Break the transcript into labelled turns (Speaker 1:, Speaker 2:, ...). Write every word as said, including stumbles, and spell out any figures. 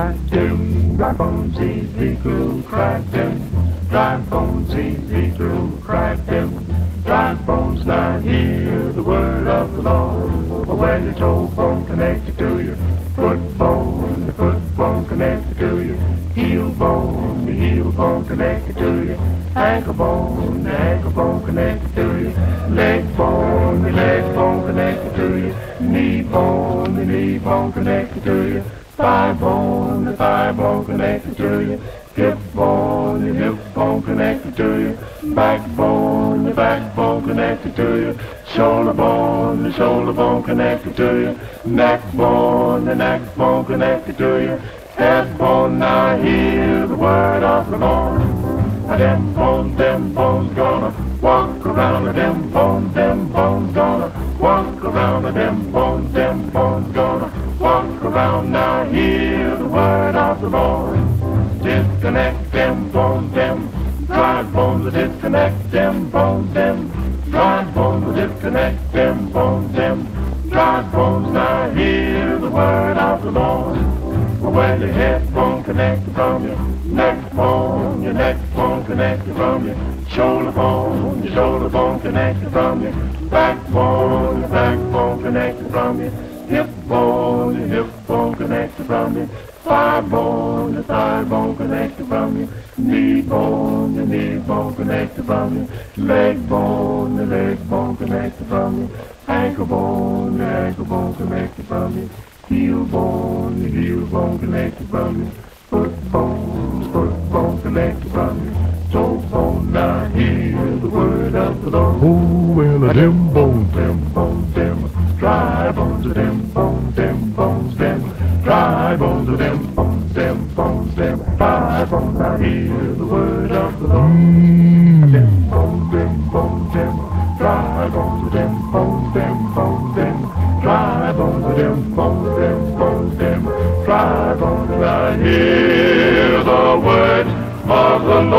Speaker 1: cried them. Dry bones, Ezekiel cried them. Dry bones, Ezekiel cried them. Dry bones, now hear the word of the Lord. Well, your toe bone connected to your foot bone, the foot bone connected to your heel bone, the heel bone connected to your ankle bone, the ankle bone connected to your leg bone, the leg bone connected to your knee bone, the knee bone connected to your thigh bone, the thigh bone connected to your hip bone, the hip bone connected to your backbone, the backbone connected to your shoulder bone, the shoulder bone connected to your neck bone, the neck bone connected to your head bone. Now hear the word of the Lord. Now them bones, them bones gonna walk around, them bones, them bones gonna walk around, them bones, them bones gonna walk around. Now hear the word of the Lord. Disconnect them bones, them dry bones, disconnect them bones, them dry bones, disconnect them bones, them dry bones. Now hear the word of the Lord. Well, your head bone connected from your neck bone, your neck bone connected from your shoulder bone, your shoulder bone connected from your backbone, your backbone connected from your hip bone, your hip bone connected from your thigh bone, your thigh bone connected from your knee bone, your knee bone connected from your leg bone, your leg bone connected from your ankle bone, your ankle bone connected from your heel bone, your heel bone connected from your foot bone, foot bone connected from your toe bone. Now hear the word of the Lord.
Speaker 2: Oh, well, a them bones,
Speaker 1: them bones, them dry bones, them bones, them bones, them dry bones, them bones, them bones, them dry bones. Now hear the word of the Lord.
Speaker 2: mm.
Speaker 1: Them bones, them bones, them dry bones, them bones, them bones, them dry bones, them bones, them bones, them dry bones. Now hear the word of the Lord.